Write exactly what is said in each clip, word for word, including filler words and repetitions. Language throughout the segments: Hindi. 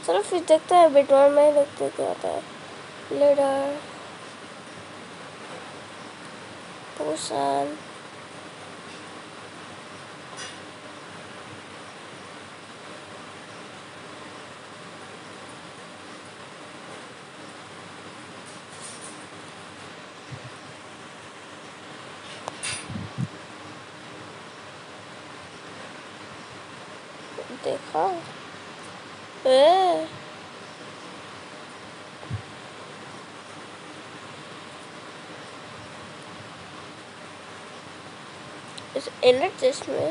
चलो फिर देखते हैं बेटवार में, देखते क्या होता है। लीडर पोषण देखा ए इस एनर्जिस्ट में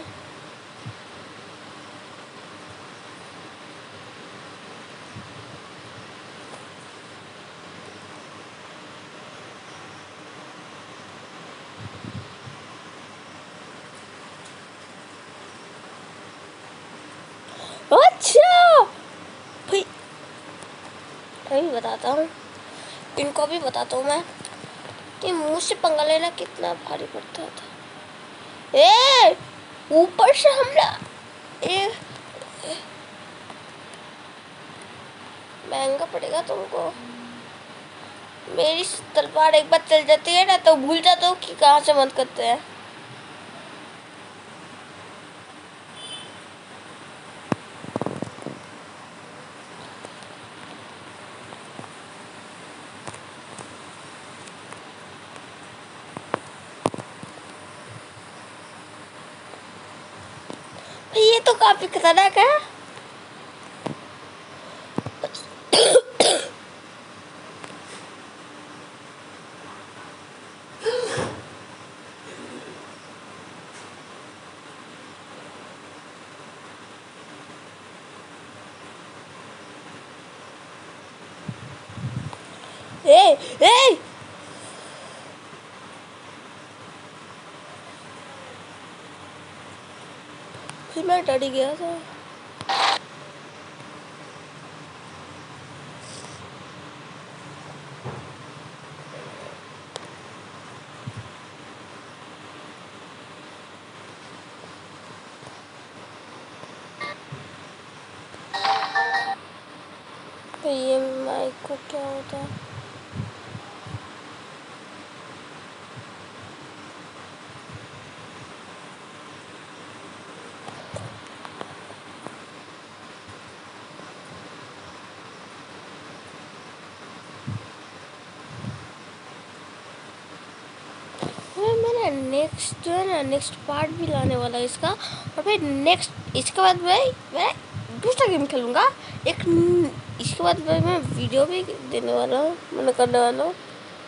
अच्छा भाई अभी बताता हूँ, इनको भी बताता हूँ मैं कि मुझसे पंगा लेना कितना भारी पड़ता था। ए ऊपर से हमला, ए, ए महंगा पड़ेगा तुमको। मेरी तलवार एक बार चल जाती है ना तो भूल जाता हूँ कि कहाँ से बंद करते हैं। ये तो काफी खतरनाक है। ए ए फिर मैं डर गया था। ये माइक को क्या होता है? मैंने नेक्स्ट जो है ना नेक्स्ट पार्ट भी लाने वाला है इसका, और फिर नेक्स्ट इसके बाद भाई मैं दूसरा गेम खेलूँगा एक। इसके बाद भाई मैं वीडियो भी देने वाला हूँ, मैंने करने वाला हूँ।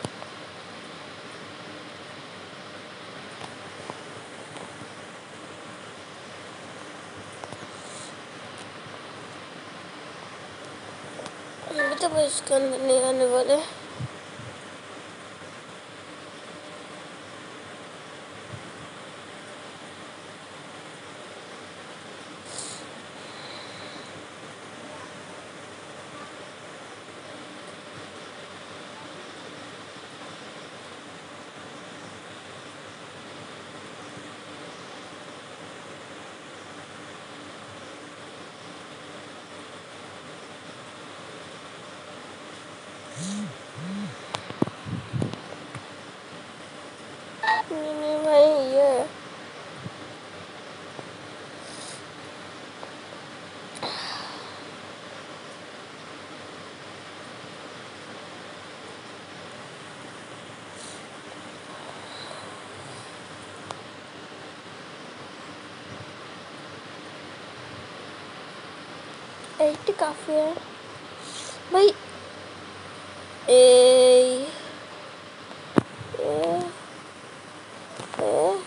तो भाई इसके अंदर नहीं आने वाले। नहीं भाई ये एटी काफी है भाई। ए, ए, ए,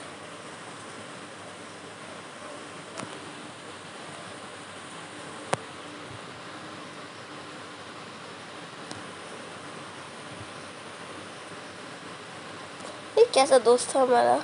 ये कैसा दोस्त था हमारा।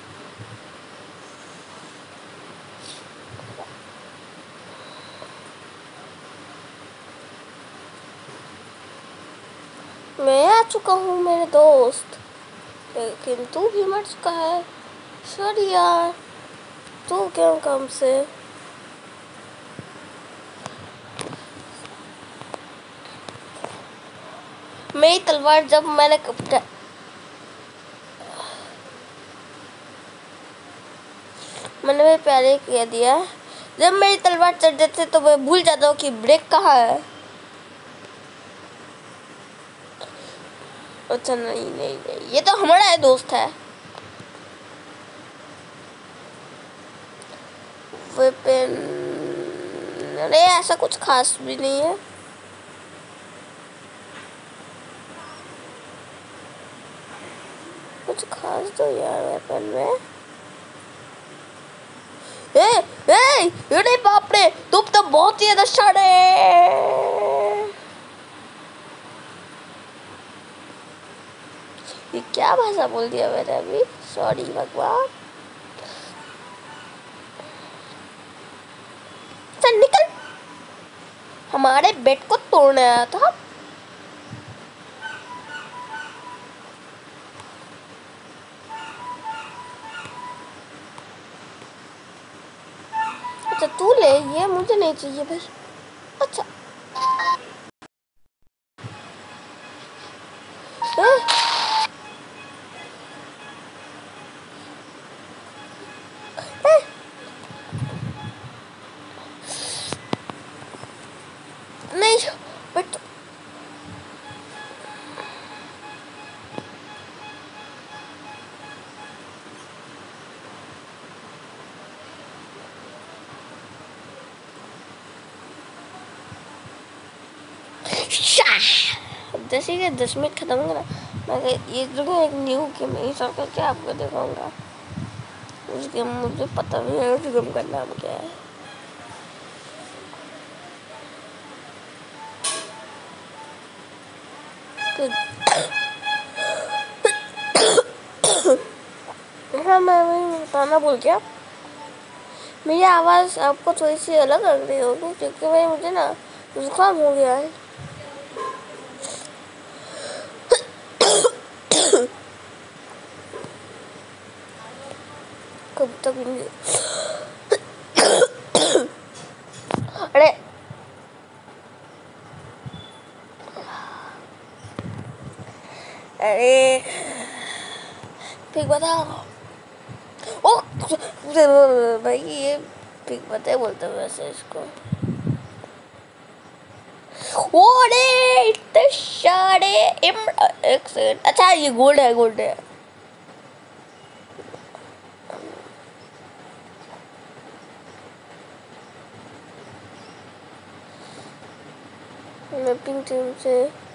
मैं आ चुका हूँ मेरे दोस्त, लेकिन तू भी मर चुका है। सॉरी यार, तू क्यों कम से मेरी तलवार जब मैंने कब मैंने भी पहले कह दिया, जब मेरी तलवार चढ़ जाती है तो मैं भूल जाता हूँ कि ब्रेक कहाँ है। अच्छा नहीं नहीं नहीं, ये तो हमारा है दोस्त है। वेपन, अरे ऐसा कुछ खास भी नहीं है। कुछ खास तो यार वेपन में। ए, ए, अरे बाप रे, तुम तो बहुत ही ज्यादा शाणे। ये क्या भाषा बोल दिया मैंने अभी, सॉरी भगवान। चल निकल, हमारे बेड को तोड़ने आया था। अच्छा तू ले, ये मुझे नहीं चाहिए भाई। अच्छा ए? ए? नहीं बट जैसे कि दस मिनट खत्म हो गया, मैं ये जरूर एक न्यू गेम इंस्टॉल करके आपको दिखाऊंगा। उस गेम मुझे पता नहीं है उस गेम का नाम क्या है। हाँ मैं वही बताना भूल गया, मेरी आवाज़ आपको थोड़ी सी अलग लग रही होगी क्योंकि भाई मुझे ना जुकाम हो गया है। कब तक अरे अरे ठीक बता। ओ भाई ये ठीक बता बोलते वैसे इसको। ओरे इतने सारे इम एक सेकंड, अच्छा ये गोल्ड है, गोल्ड है। मैं पिंक टीम से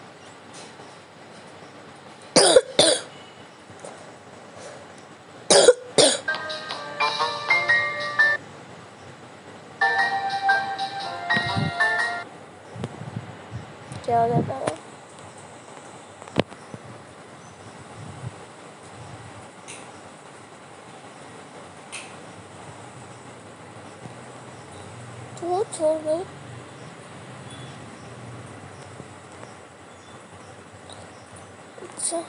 क्या हो जाता है। तू छोड़ गई। अच्छा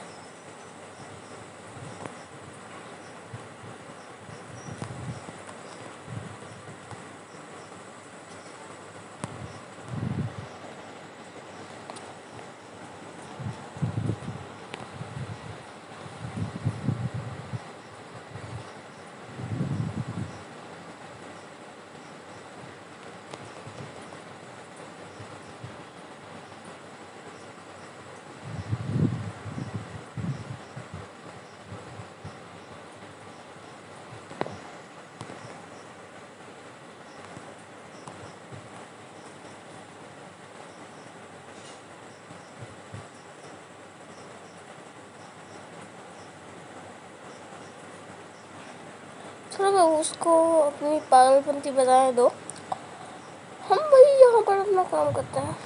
चलो मैं उसको अपनी पागलपंती बताने दो, हम भाई यहाँ पर अपना काम करते हैं।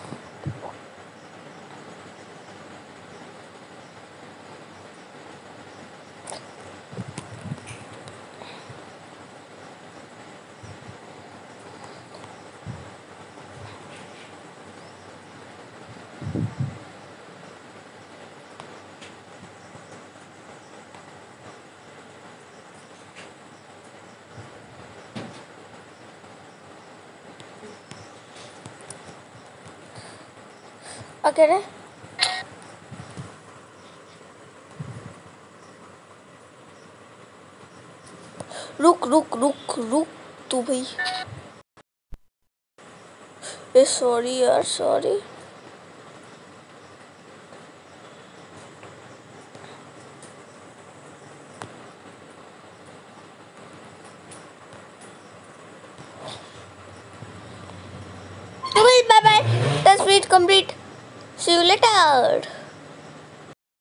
अकेले रुक रुक रुक रुक तू भाई। ए सॉरी यार सॉरी। तो भाई bye bye, test read complete, see you letter.